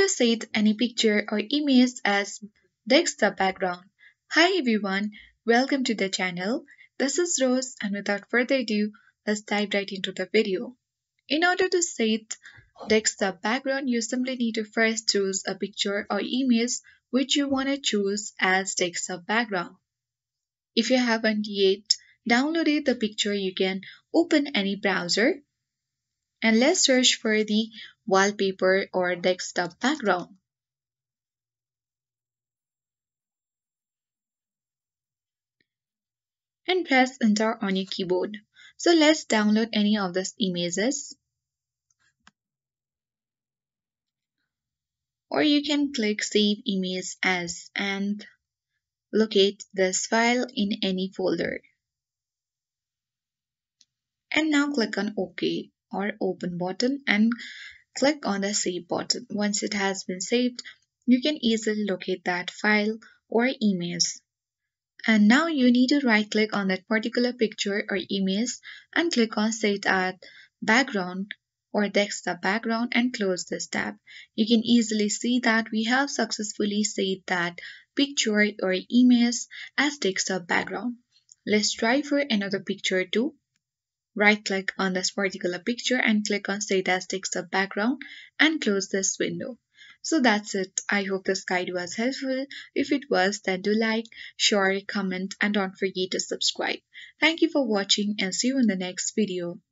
to set any picture or image as desktop background. Hi everyone, welcome to the channel. This is Rose and without further ado, let's dive right into the video. In order to set desktop background, you simply need to first choose a picture or image which you want to choose as desktop background. If you haven't yet downloaded the picture, you can open any browser and let's search for the wallpaper or desktop background and press enter on your keyboard. So let's download any of these images, or you can click save image as and locate this file in any folder. And now click on OK or open button and click on the save button. Once it has been saved, you can easily locate that file or image. And now you need to right click on that particular picture or image and click on set as background or desktop background and close this tab. You can easily see that we have successfully set that picture or image as desktop background. Let's try for another picture too. Right click on this particular picture and click on set as desktop background and close this window. So that's it. I hope this guide was helpful. If it was, then do like, share, comment and don't forget to subscribe. Thank you for watching and see you in the next video.